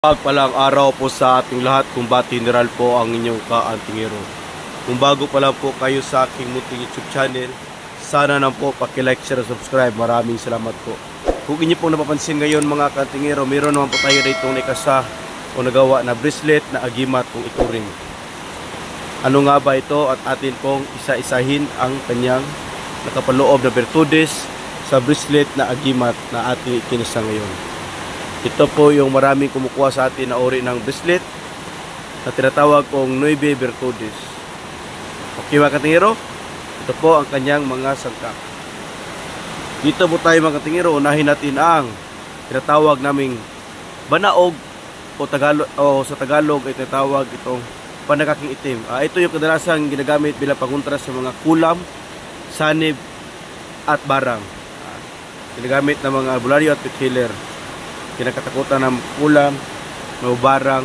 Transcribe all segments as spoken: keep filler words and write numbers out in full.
Pagpalang araw po sa ating lahat, Kumbati General po ang inyong kaantingero. Kung bago pa lang po kayo sa aking munting YouTube channel, sana nang po paki-like, share, subscribe. Maraming salamat po. Kung inyo pong napapansin ngayon mga kaantingero, mayroon naman po tayo rito na ikasa o nagawa na bracelet na agimat kung ituring. Ano nga ba ito? At atin pong isa-isahin ang kanyang nakapaloob na bertudes sa bracelet na agimat na ating ikinasa ngayon. Ito po yung maraming kumukuha sa atin na uri ng bracelet na tinatawag kong Nueve Virtudes. Okay mga katingero, ito po ang kanyang mga sangkap. Dito po tayo mga katingero, unahin natin ang tinatawag naming banaog o, Tagalog, o sa Tagalog ay tinatawag itong panakaking itim. Uh, ito yung kadalasang ginagamit bilang pangontra sa mga kulam, sanib at barang. Uh, ginagamit ng mga albularyo at pithiller. Kinakatakutan ng kulam, ng barang,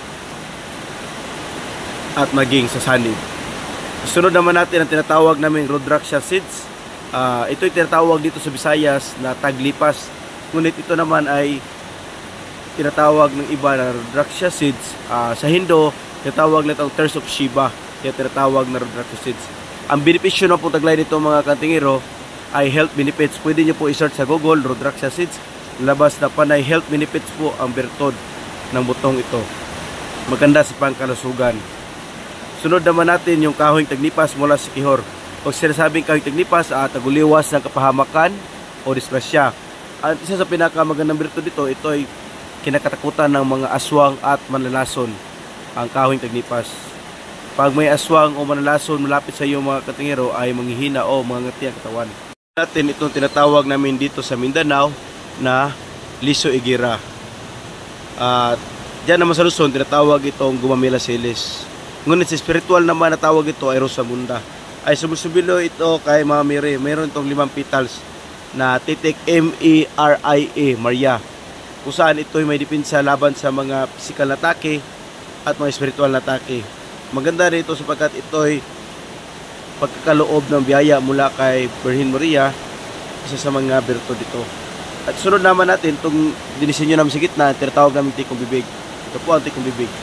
at maging sa sanib. Sunod naman natin ang tinatawag naming Rudraksha seeds. Uh, ito yung tinatawag dito sa Visayas na taglipas. Ngunit ito naman ay tinatawag ng iba na Rudraksha seeds. Uh, sa Hindo, tinatawag na itong Tears of Shiva. Yung tinatawag na Rudraksha seeds. Ang benepisyo na po taglay nito mga kantingero ay health benefits. Pwede nyo po i-search sa Google, Rudraksha seeds. Labas na panay health benefits po ang bertod ng butong ito. Maganda sa pangkalusugan. Sunod naman natin yung kahoy tagnipas mula sa Kihor. Pag sinasabing kahoy tagnipas, ah, taguliwas ng kapahamakan o disgrasya. At isa sa pinakamagandang bertod dito, ito ay kinakatakutan ng mga aswang at manlalason, ang kahoy tagnipas. Pag may aswang o manlalason malapit sa iyo mga katingero ay manghihina o mangangati ang katawan. Natin itong tinatawag namin dito sa Mindanao na Liso Igira. At uh, diyan naman sa Luzon tinatawag itong Gumamela Silis. Ngunit sa spiritual naman na tawag ito ay Rosamunda. Ay sumusubilo ito kay Mama Mary. Mayroon itong limang petals na titik M E R I A, Maria. Kung saan ito ay may depensa laban sa mga physical na atake at mga spiritual na atake. Maganda rito sapagkat ito ay pagkakaloob ng biyaya mula kay Virgin Maria, isa sa mga bertod dito. At sunod naman natin itong dinisenyo namin sa gitna, tinatawag namin tikong bibig. Ito po ang tikong bibig.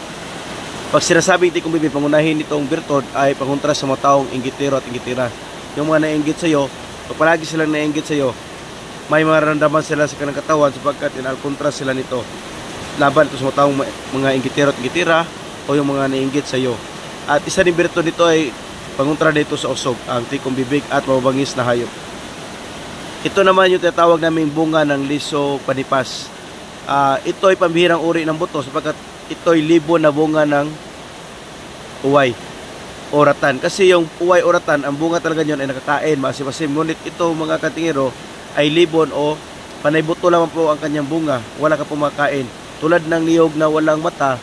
Pag sinasabing tikong bibig, pangunahin itong bertod ay pangontra sa mga taong inggitero at inggitira. Yung mga nainggit sa iyo, pag palagi silang nainggit sa iyo, may mararamdaman sila sa kanang katawan sapagkat inalkontra sila nito. Laban ito sa mga taong mga inggitero at inggitira o yung mga nainggit sa iyo. At isa din bertod nito ay pangontra dito sa usog, ang tikong bibig at mababangis na hayop. Ito naman yung tinatawag naming bunga ng liso panipas. Uh, ito ay pambihirang uri ng buto sapagkat ito ay libon na bunga ng uway o ratan. Kasi yung uway o ratan, ang bunga talaga nyon ay nakakain, maasim-asim. Ngunit ito mga katingero ay libon o panay buto lamang po ang kanyang bunga. Wala ka pumakain. Tulad ng niyog na walang mata,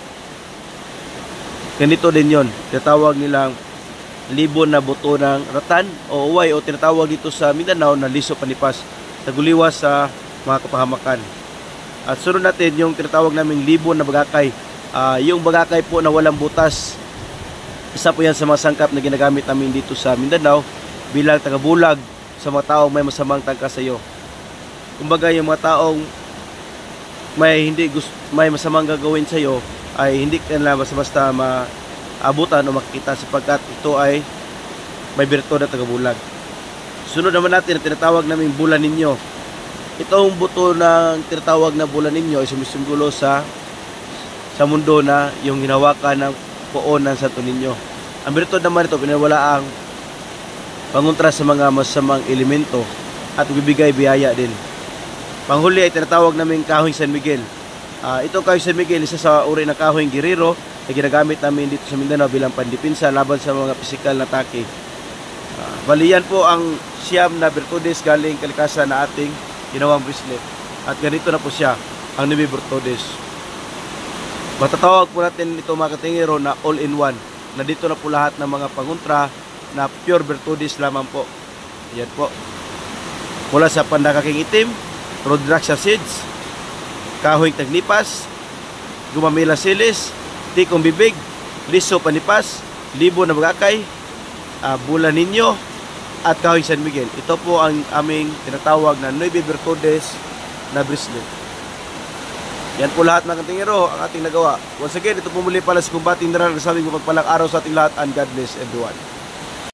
ganito din yon. Tinatawag nilang libon na buto ng ratan o uway o tinatawag dito sa Mindanao na liso panipas, taguliwas sa mga kapahamakan. At sunod natin yung tinatawag naming libon na bagakay. Uh, yung bagakay po na walang butas, isa po yan sa mga sangkap na ginagamit namin dito sa Mindanao bilang tagabulag sa mga taong may masamang tangka sa iyo. Kumbaga yung mga taong may hindi gusto, may masamang gagawin sa iyo ay hindi kanila basta-basta ma abutan o makikita sapagkat ito ay may bertod na tagabulag. Sunod naman natin ang tinatawag naming bulan ninyo. Itong buto ng tinatawag na bulan ninyo ay sumisimbolo sa sa mundo na yung hinawakan ng poon ng Santo Niño. Ang bertod naman ito pinawala ang pangontra sa mga masamang elemento at bibigay biyaya din. Panghuli ay tinatawag naming kahoy San Miguel. Uh, itong kahoy San Miguel isa sa uri ng kahoy Guerrero na ginagamit namin dito sa Mindanao bilang pandipinsa laban sa mga pisikal na atake. Uh, bali yan po ang siyam na bertudes galing kalikasan na ating ginawang bracelet. At ganito na po siya, ang Nueve Virtudes. Matatawag po natin ito mga katingero na all-in-one. Na dito na po lahat ng mga pangontra na pure bertudes lamang po. Yan po. Mula sa pandakaking itim, Rudraksha seeds, kahoy tagnipas, Gumamela Silis, tikong bibig, liso panipas, libon na bagakay, uh, bulan ninyo, at kahoy San Miguel. Ito po ang aming tinatawag na Nueve Virtudes na bracelet. Yan po lahat mga kantingero ang ating nagawa. Once again, ito po muli pala si Kumbating Daral. Sabi ko pagpalang araw sa ating lahat and God bless everyone.